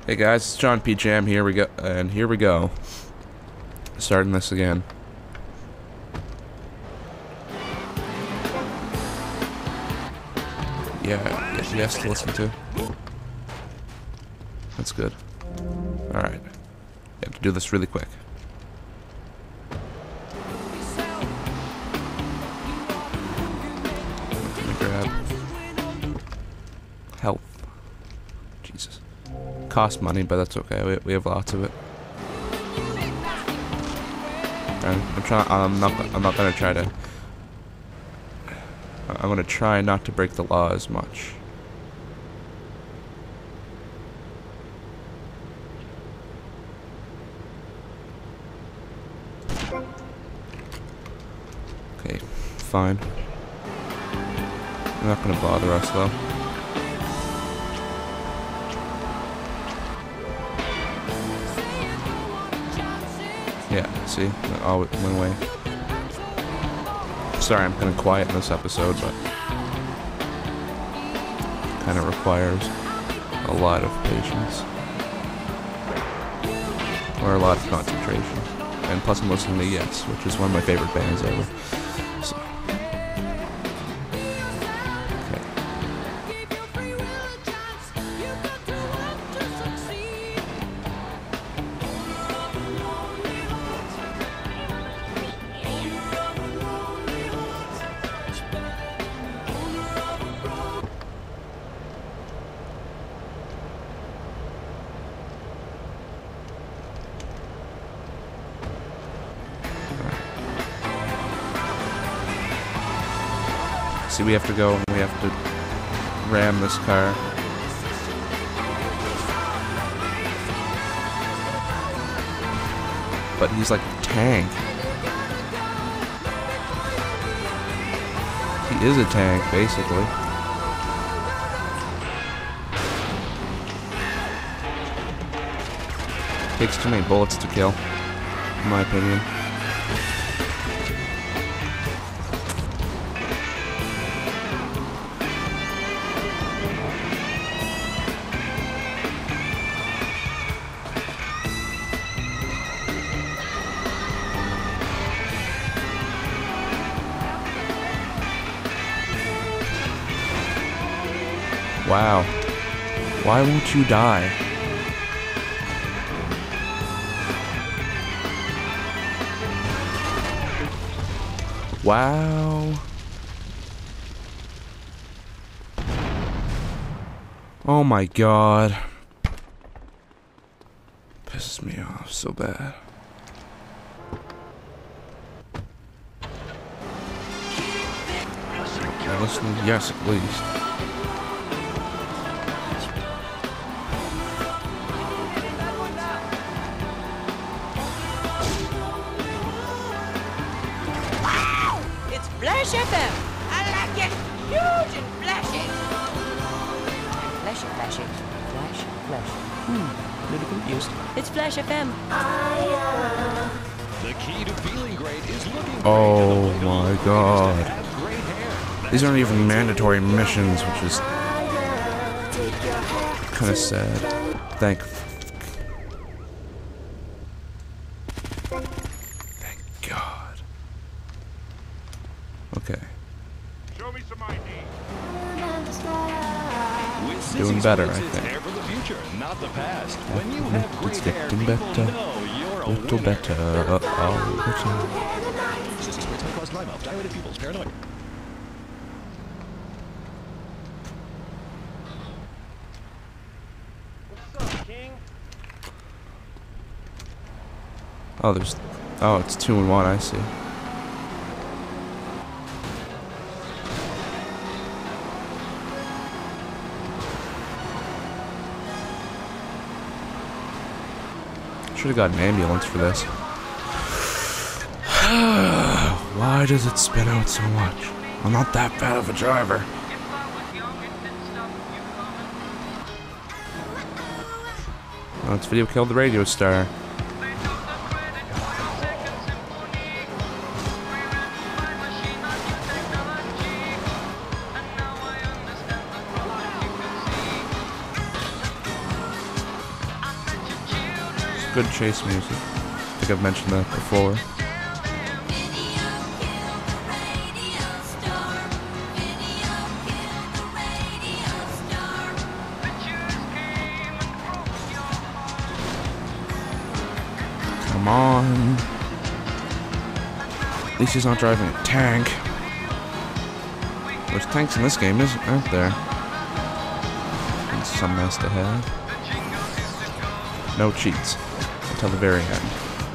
Hey guys, it's Johnpjm. Here we go, and here we go. Starting this again. Yeah, yes to listen to. That's good. Alright. Have to do this really quick. Let me grab health. Jesus. Cost money, but that's okay. We have lots of it. I'm not gonna try to. I'm gonna try not to break the law as much. Okay, fine. I'm not gonna bother us though. Yeah, see? Oh, it went away. Sorry, I'm kind of quiet in this episode, but kind of requires a lot of patience. Or a lot of concentration. And plus I'm listening to Yes, which is one of my favorite bands ever. So. See, we have to go and we have to ram this car. But he's like a tank. He is a tank, basically. Takes too many bullets to kill, in my opinion. Wow. Why won't you die? Wow. Oh my god. Pisses me off so bad. I listen to Yes at least. Flash FM! I like it! Huge and flashy! Flashy. A little confused. It's Flash FM. The key to feeling great is looking great. Oh my god. These aren't even mandatory missions, which is kind of sad. Thank God. Okay. Show me some ID. Doing better, I think. Hair for the future, not the past. When you have great It's hair, getting people better. know you're a Little winner. better. All the time. This is high-cost dry mouth, dilated pupils, paranoid. What's up, King? Oh, it's 2 in 1, I see. Should have got an ambulance for this. Why does it spin out so much? I'm not that bad of a driver. Oh, it's video killed the radio star. good chase music. I think I've mentioned that before. Come on. At least he's not driving a tank. There's tanks in this game, aren't there? It's some mess to have. No cheats until the very end.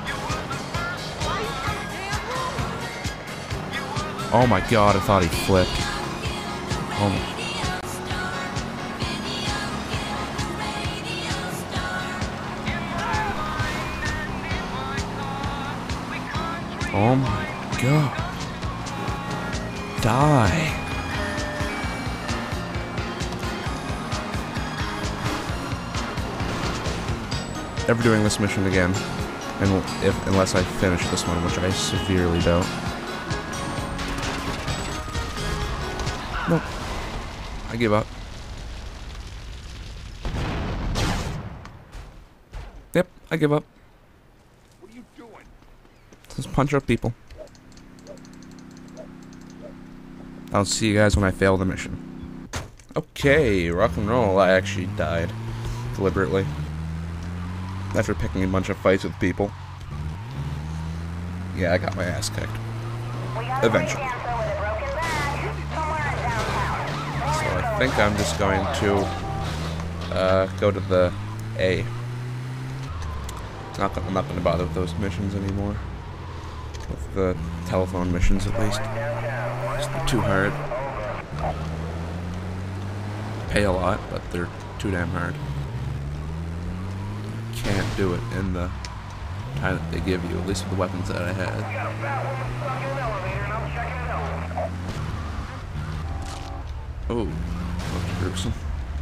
Oh my god, I thought he flipped. Oh my. Oh my god. Die. Never doing this mission again. Unless I finish this one, which I severely doubt. Nope. I give up. Yep, I give up. What are you doing? Just punch up people. I'll see you guys when I fail the mission. Okay, rock and roll. I actually died. Deliberately. After picking a bunch of fights with people. Yeah, I got my ass kicked. Eventually. So I think I'm just going to go to the A. I'm not going to bother with those missions anymore. With the telephone missions, at least. They're too hard. Pay a lot, but they're too damn hard. Can't do it in the time that they give you, at least with the weapons that I had. Oh, that's gruesome.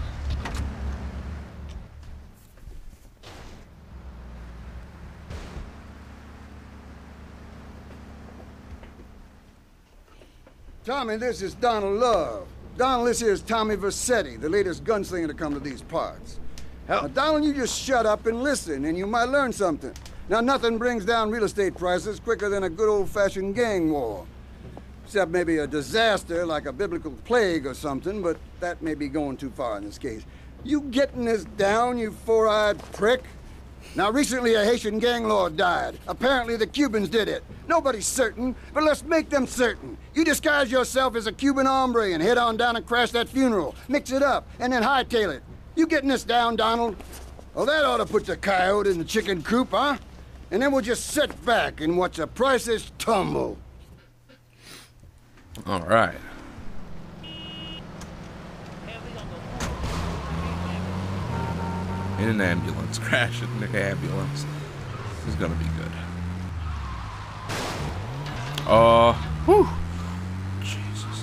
Tommy, this is Donald Love. Donald, this here is Tommy Vercetti, the latest gunslinger to come to these parts. Now, Donald, you just shut up and listen, and you might learn something. Now, nothing brings down real estate prices quicker than a good old-fashioned gang war. Except maybe a disaster like a biblical plague or something, but that may be going too far in this case. You getting this down, you four-eyed prick? Now, recently a Haitian gang lord died. Apparently the Cubans did it. Nobody's certain, but let's make them certain. You disguise yourself as a Cuban hombre and head on down and crash that funeral. Mix it up, and then hightail it. You getting this down, Donald? Well, that ought to put the coyote in the chicken coop, huh? And then we'll just sit back and watch the prices tumble. All right. In an ambulance. Crash in an ambulance. This is gonna be good. Whew. Jesus.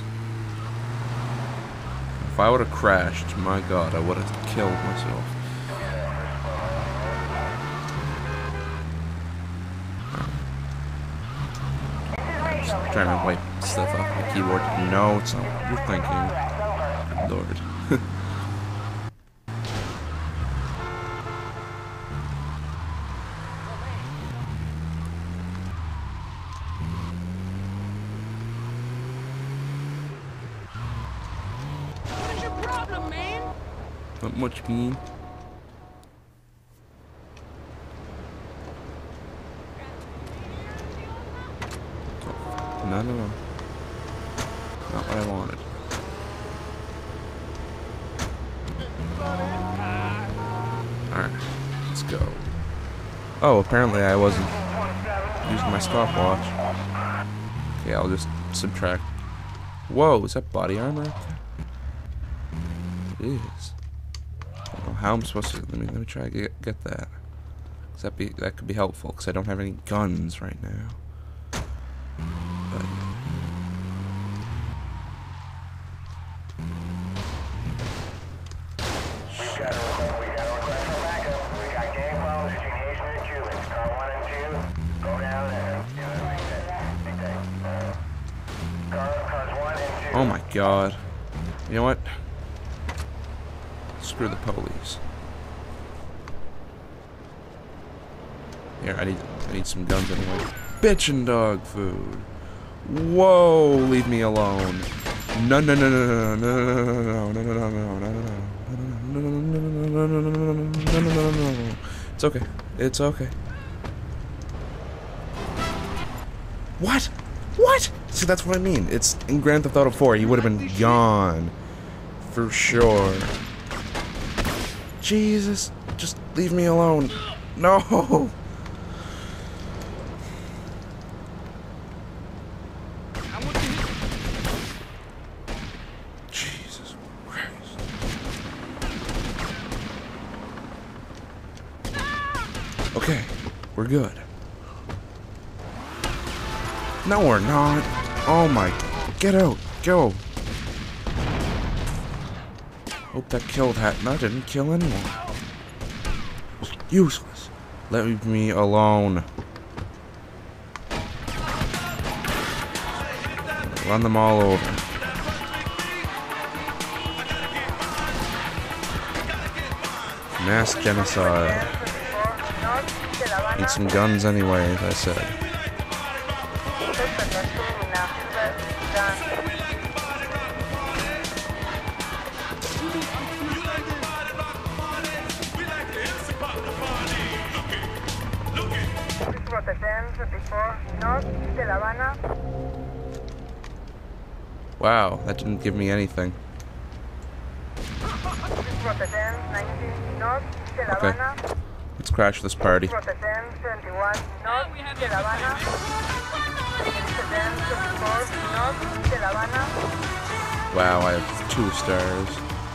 If I would have crashed, my god, I would have killed myself. Just trying to wipe stuff off my keyboard. No, it's not what you're thinking. Lord. What's your problem, man? Not much mean. No. Not what I wanted. Alright, let's go. Oh, apparently I wasn't using my stopwatch. Okay, I'll just subtract. Whoa, is that body armor? It is. I don't know how I'm supposed to. Let me try to get that. Cause that could be helpful, because I don't have any guns right now. But oh my god. You know what? Screw the police. Here, I need some guns anyway. Bitchin' dog food. Whoa, leave me alone. No, no, no, no, no, no, no, no, no, no, no, no, no. It's okay. It's okay. What? What? See, that's what I mean. It's in Grand Theft Auto 4. He would have been gone for sure. Jesus, just leave me alone. No. Jesus Christ. Okay, we're good. No, we're not. Oh my. Get out. Go. Hope that killed Hat. No, didn't kill anyone. It was useless. Let me alone. Run them all over. Mass genocide. Need some guns anyway, as I said. Wow, that didn't give me anything. Okay, let's crash this party. Wow, I have 2 stars.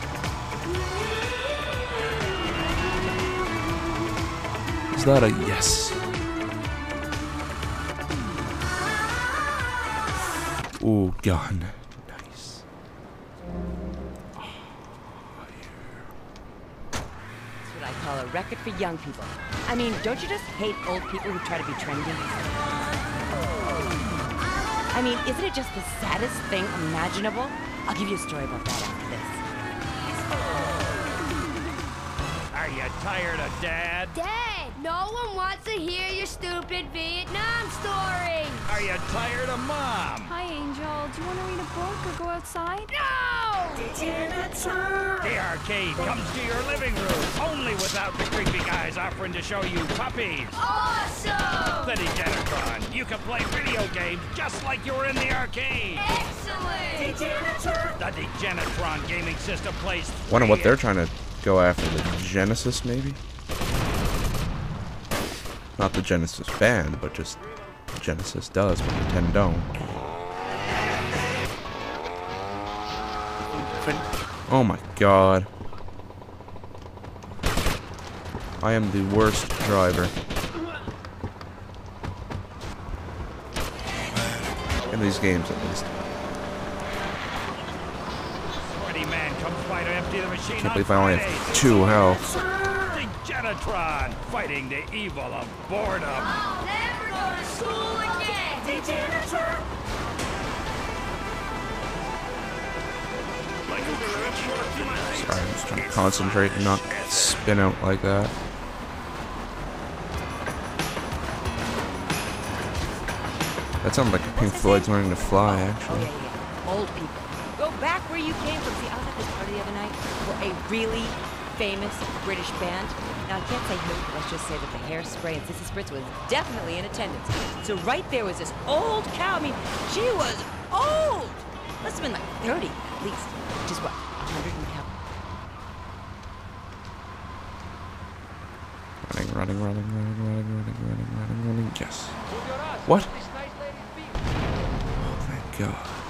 Is that a yes? Ooh, gun. Nice. Oh, yeah. That's what I call a record for young people. I mean, don't you just hate old people who try to be trendy? I mean, isn't it just the saddest thing imaginable? I'll give you a story about that after this. Are you tired of Dad? Dad, no one wants to hear your stupid Vietnam story. Are you tired of Mom? Hi, Angel. Do you want to read a book or go outside? No! The arcade comes to your living room, only without the creepy guys offering to show you puppies. Awesome! The Degenitron. You can play video games just like you were in the arcade. Excellent! The Degenitron gaming system plays. Wonder what they're trying to go after. The Genesis, maybe? Not the Genesis band, but just Genesis does, but Nintendo don't. Oh my god. I am the worst driver. In these games, at least. Man comes by to empty the machine. Can't believe I only have 2 health. Degenitron fighting the evil of boredom. I'll never go to school again! Degenitron! Sorry, I'm just trying to concentrate and not spin out like that. That sounded like Pink Floyd's Learning to Fly, actually. Yeah. Old people. Go back where you came from. See, I was at this party the other night for a really famous British band. Now, I can't say who, but let's just say that the Hairspray and Sissy Spritz was definitely in attendance. So right there was this old cow. I mean, she was old. Must have been like 30 at least. Which is what, 100 and how? Running. Yes. What? Oh, thank God.